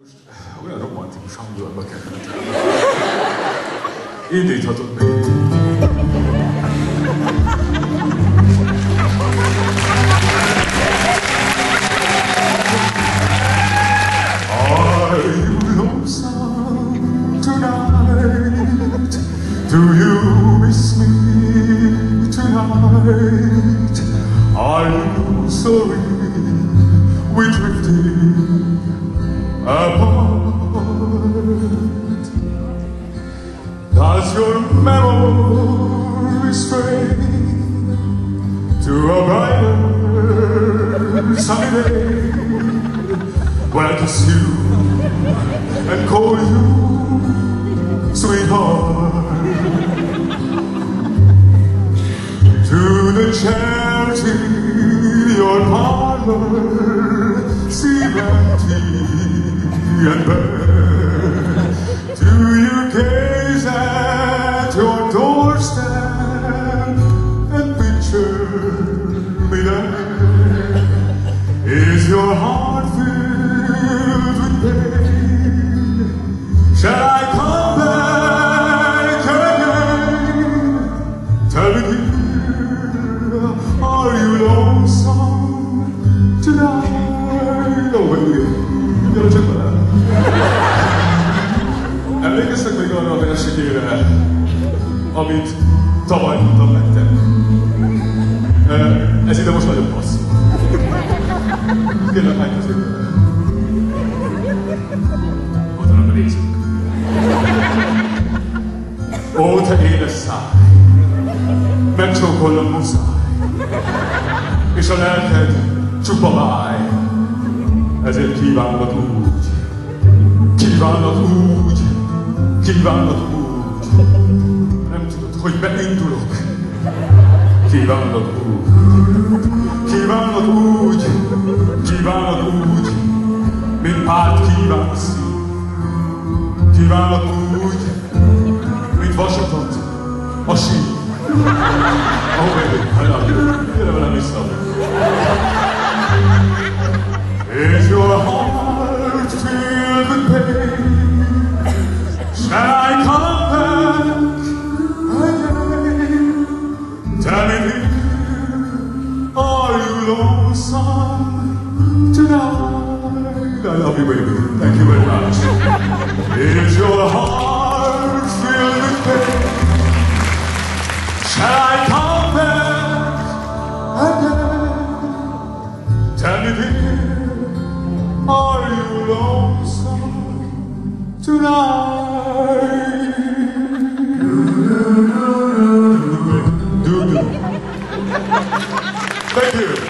Most olyan romantikus hangulatba kerültem. Indíthatod meg. Are you lonesome tonight? Do you miss me tonight? Are you sorry we drifted apart? Does your memory stray to a brighter sunny day when I kiss you and call you sweetheart? To the charity your parlor seem empty and bare. Do you gaze at your doorstep and picture me there? Is your heart filled with pain? Shall I come back again? Tell me, dear, are you lonesome tonight? Oh, baby, you're a gentleman. Emlékeztek még arra a versikére, amit tavaly mondtam nektek? Ez ide most nagyon passzol. Kérlek, hány középen. Ott vannak a nézők. Ó, te édes száj, megcsókolnom muszáj, és a lelked csupa máj, ezért kívánlak úgy, kívánlak úgy, kívánlak úgy, nem tudod, hogy beindulok. Kívánlak úgy, kívánlak úgy, kívánlak úgy, mint párt kívánsz. Kívánlak úgy, mint vasatot a sír. Oh baby, I love you. Gyere velem vissza. Is your heart filled with pain? Shall I come back again? Tell me, dear, are you lonesome tonight? I love you, baby. Thank you very much. Is your heart filled with pain? Shall I come back again? Tell me, dear, are you lonesome tonight? Do. Thank you.